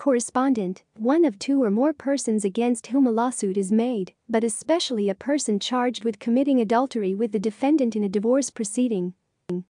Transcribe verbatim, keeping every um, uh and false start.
Correspondent, one of two or more persons against whom a lawsuit is made, but especially a person charged with committing adultery with the defendant in a divorce proceeding.